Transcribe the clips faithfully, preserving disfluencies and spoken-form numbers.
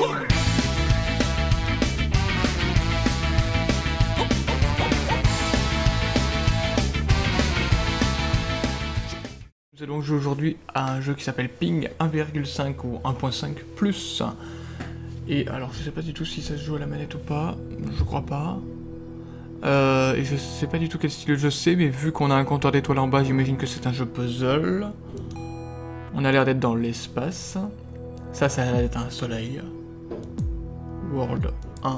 Nous allons jouer aujourd'hui à un jeu qui s'appelle Ping un virgule cinq ou un point cinq plus. Et alors je sais pas du tout si ça se joue à la manette ou pas, je crois pas. Euh, et je sais pas du tout quel style de jeu c'est, mais vu qu'on a un compteur d'étoiles en bas, j'imagine que c'est un jeu puzzle. On a l'air d'être dans l'espace. Ça, ça a l'air d'être un soleil. World un.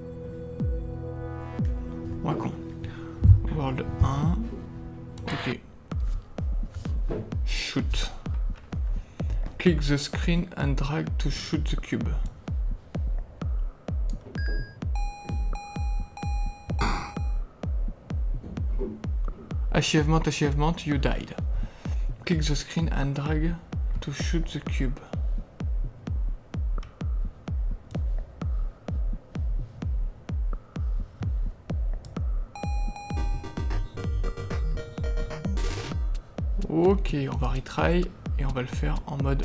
Ouais, con. World un. Ok. Shoot. Click the screen and drag to shoot the cube. Achievement, achievement, you died. Click the screen and drag to shoot the cube. Ok, on va retry et on va le faire en mode...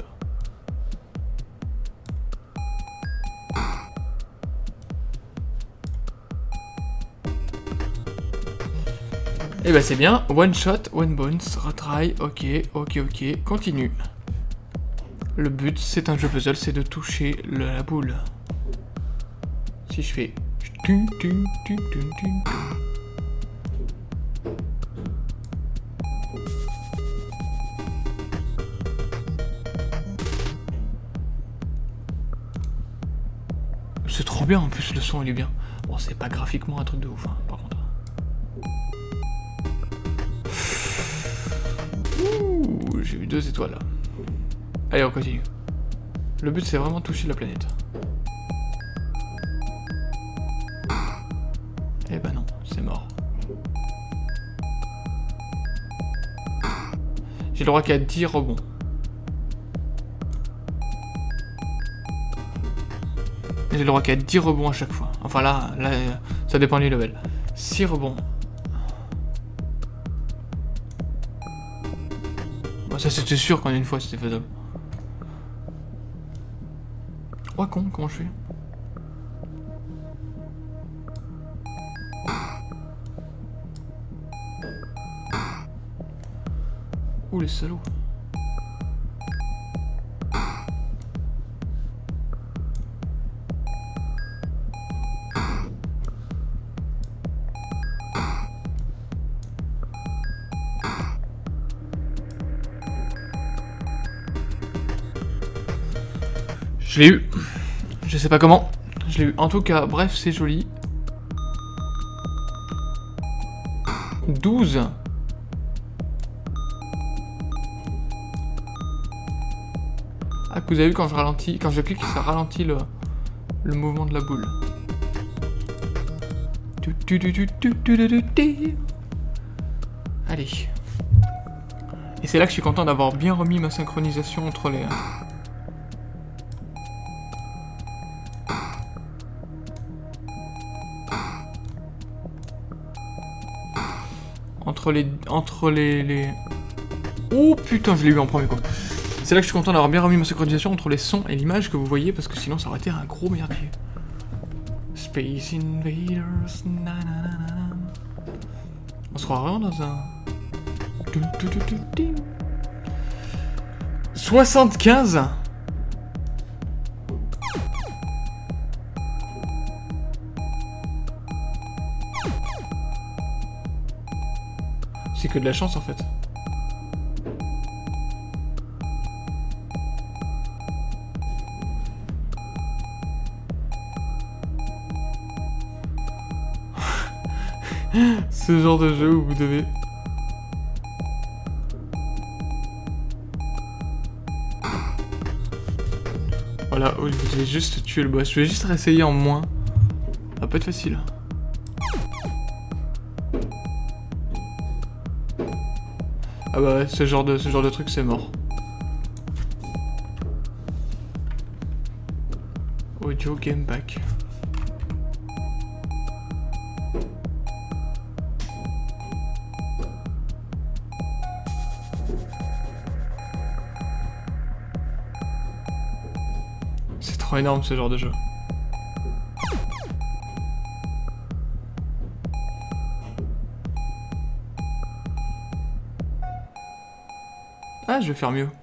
Et bah c'est bien, one shot, one bounce, retry, ok, ok, ok, continue. Le but, c'est un jeu puzzle, c'est de toucher le, la boule. Si je fais... C'est trop bien, en plus le son il est bien. Bon, c'est pas graphiquement un truc de ouf, hein, par contre. Ouh, j'ai eu deux étoiles là. Allez, on continue. Le but c'est vraiment toucher la planète. Eh ben non, c'est mort. J'ai le droit qu'à dix rebonds. J'ai le droit qu'à dix rebonds à chaque fois. Enfin là, là, ça dépend du level. six rebonds. Bon, ça c'était sûr qu'en une fois c'était faisable. Oh con, comment je fais? Ouh les salauds. Je l'ai eu. Je sais pas comment. Je l'ai eu. En tout cas, bref, c'est joli. douze. Ah, que vous avez vu quand je ralentis, quand je clique, ça ralentit le, le mouvement de la boule. Allez. Et c'est là que je suis content d'avoir bien remis ma synchronisation entre les... Entre les... Entre les... les... Oh putain, je l'ai eu en premier coup. C'est là que je suis content d'avoir bien remis ma synchronisation entre les sons et l'image que vous voyez, parce que sinon ça aurait été un gros merdier. Space Invaders... Nanana. On se croit vraiment dans un... soixante-quinze. C'est que de la chance en fait. Ce genre de jeu où vous devez... Voilà, vous devez juste tuer le boss. Je vais juste réessayer en moins. Ça va pas être facile. Ah bah ouais, ce genre de, ce genre de truc c'est mort. Audio game back. trop énorme ce genre de jeu. Ah, je vais faire mieux.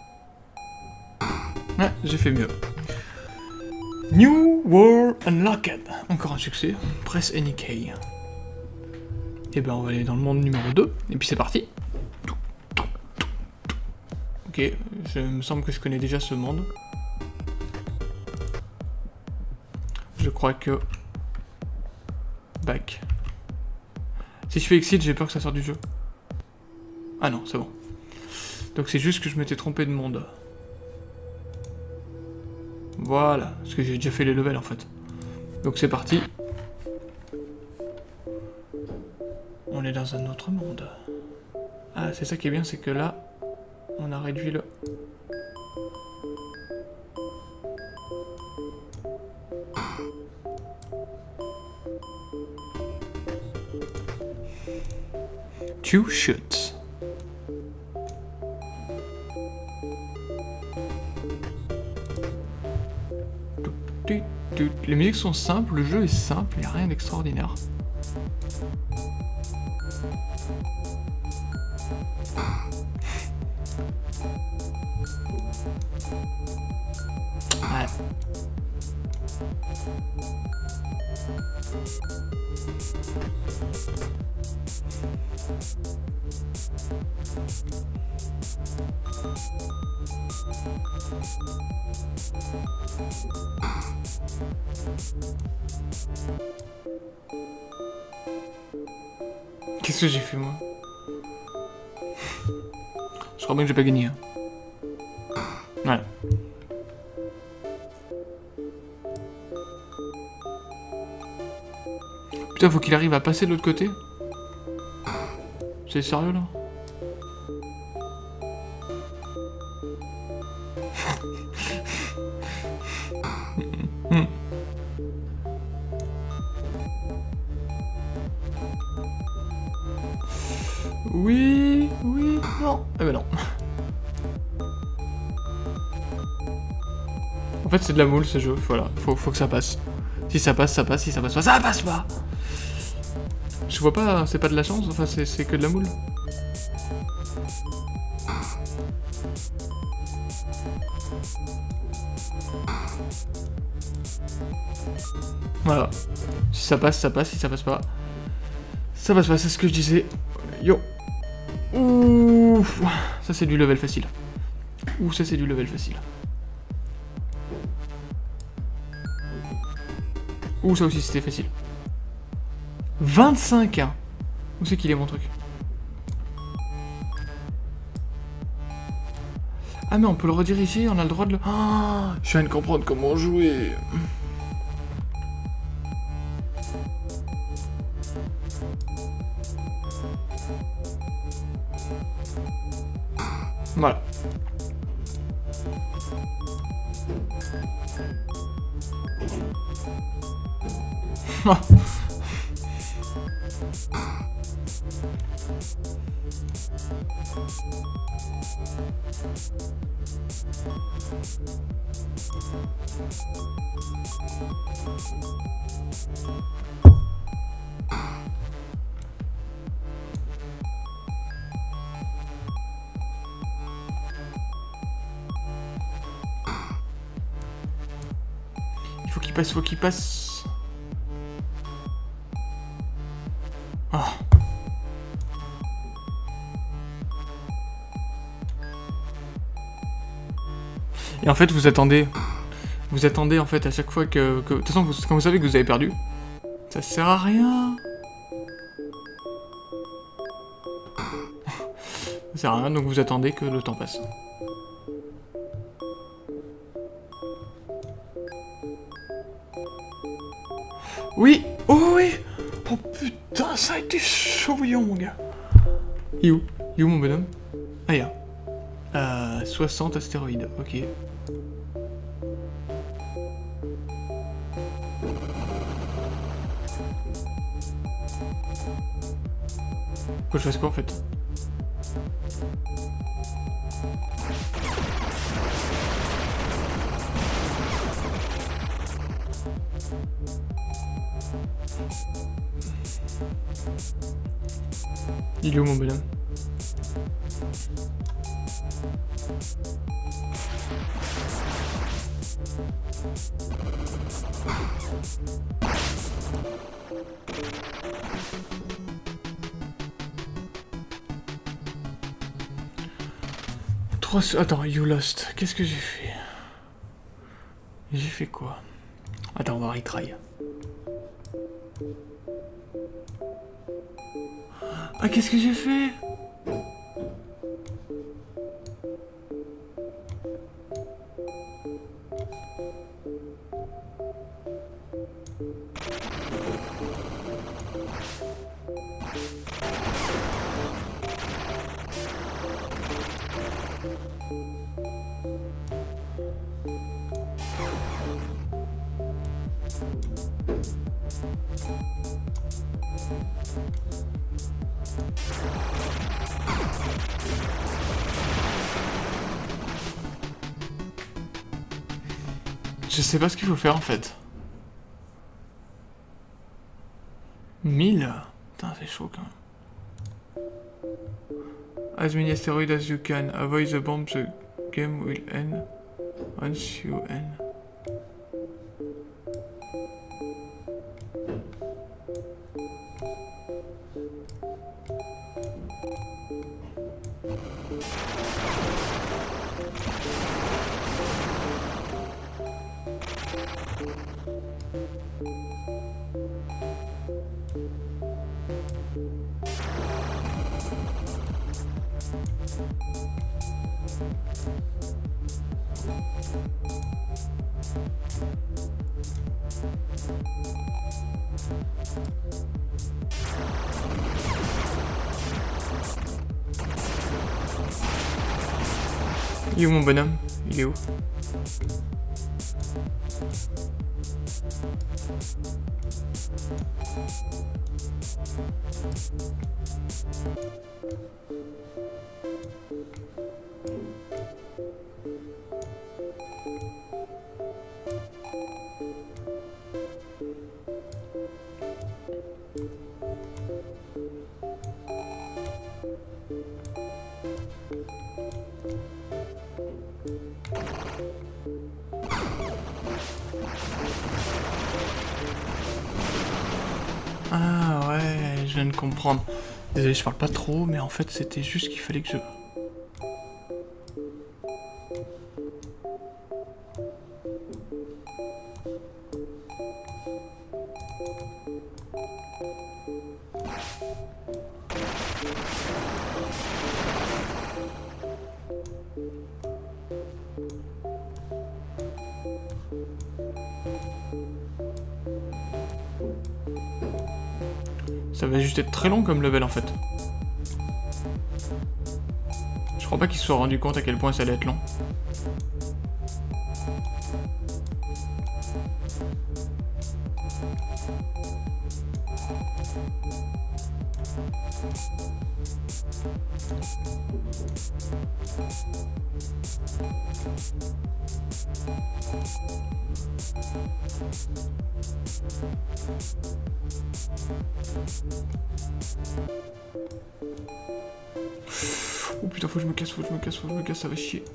Ouais, j'ai fait mieux. New World Unlocked. Encore un succès. Press any key. Et ben on va aller dans le monde numéro deux. Et puis c'est parti. Ok, je me semble que je connais déjà ce monde. Je crois que... Back. Si je fais exit, j'ai peur que ça sorte du jeu. Ah non, c'est bon. Donc c'est juste que je m'étais trompé de monde. Voilà, parce que j'ai déjà fait les levels en fait. Donc c'est parti. On est dans un autre monde. Ah, c'est ça qui est bien, c'est que là, on a réduit le... Two shoots. Les musiques sont simples, le jeu est simple, il n'y a rien d'extraordinaire. Ouais. Qu'est-ce que j'ai fait moi? Je crois bien que j'ai pas gagné. Hein. Ouais. Putain, faut qu'il arrive à passer de l'autre côté. C'est sérieux là? Oui, oui, non. Eh ben non. En fait, c'est de la moule ce jeu. Voilà, faut, faut que ça passe. Si ça passe, ça passe. Si ça passe pas, ça passe pas. Je vois pas, c'est pas de la chance. Enfin, c'est que de la moule. Voilà. Si ça passe, ça passe. Si ça passe pas, ça passe pas. C'est ce que je disais. Yo. Ouh. Ça c'est du level facile. Ouh, ça c'est du level facile. Ouh, ça aussi c'était facile. vingt-cinq hein. Où c'est qu'il est mon truc? Ah mais on peut le rediriger, on a le droit de le... Oh, je viens de comprendre comment jouer. Voilà. Il faut qu'il passe, faut qu'il passe. Ah. Et en fait, vous attendez, vous attendez en fait à chaque fois que, que... de toute façon, vous, quand vous savez que vous avez perdu, ça sert à rien. Ça sert à rien, donc vous attendez que le temps passe. Oui, oh oui. Oh putain, ça a été chaud bouillant, mon gars. Il est où? Il est où mon bonhomme? Ah, il est là. Euh, soixante astéroïdes, ok. Faut que je fasse quoi en fait? Il est où mon bonhomme? trois... Attends, you lost. Qu'est-ce que j'ai fait? J'ai fait quoi? Attends, on va retry. Ah, qu'est-ce que j'ai fait? Je sais pas ce qu'il faut faire en fait. mille? Putain, c'est chaud quand même. As many asteroids as you can. Avoid the bomb, the game will end once you end. Il est où mon bonhomme? Il est où? Ah ouais, je viens de comprendre. Désolé, je parle pas trop, mais en fait c'était juste qu'il fallait que je... Ça va juste être très long comme level en fait. Je crois pas qu'il se soit rendu compte à quel point ça allait être long. Oh putain, faut que je me casse, faut que je me casse, faut que je me casse, ça va chier.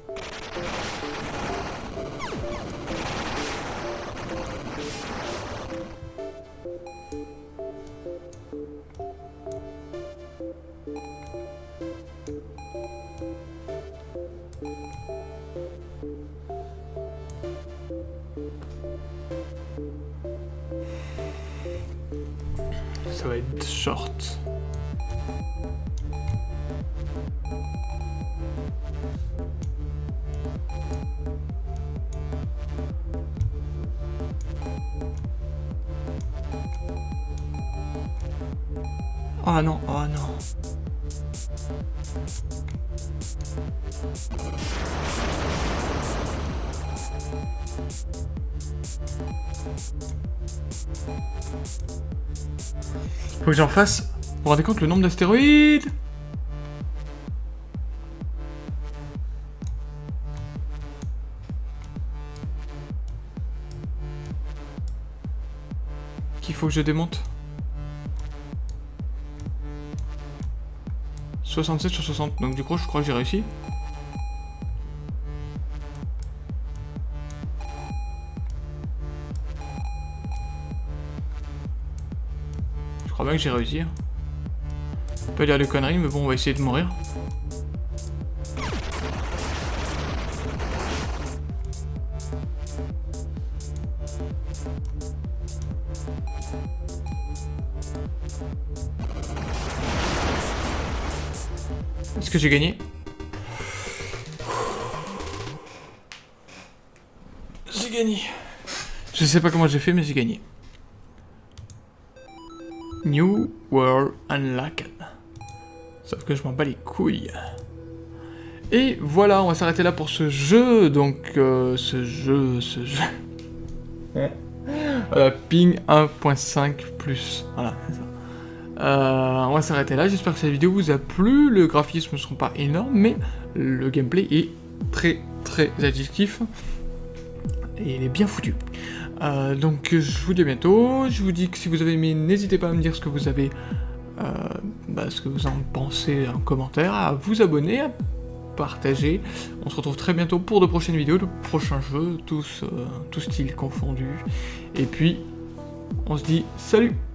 Ça va être short. Oh non, oh non. Faut que j'en fasse. Vous vous rendez compte le nombre d'astéroïdes? qu'il faut que je démonte? soixante-sept sur soixante, donc du coup je crois que j'ai réussi. Je crois bien que j'ai réussi. On peut dire des conneries, mais bon, on va essayer de mourir. Est-ce que j'ai gagné? J'ai gagné. Je sais pas comment j'ai fait, mais j'ai gagné. New World Unlocked. Sauf que je m'en bats les couilles. Et voilà, on va s'arrêter là pour ce jeu. Donc, euh, ce jeu, ce jeu. Voilà, ping un point cinq plus. Voilà, c'est ça. Euh, on va s'arrêter là. J'espère que cette vidéo vous a plu. Le graphisme ne sont pas énormes, mais le gameplay est très très addictif. Et il est bien foutu. Euh, donc je vous dis à bientôt. Je vous dis que si vous avez aimé, n'hésitez pas à me dire ce que vous avez, euh, bah, ce que vous en pensez en commentaire, à vous abonner, à partager. On se retrouve très bientôt pour de prochaines vidéos, de prochains jeux, tous, euh, tous styles confondus. Et puis, on se dit salut!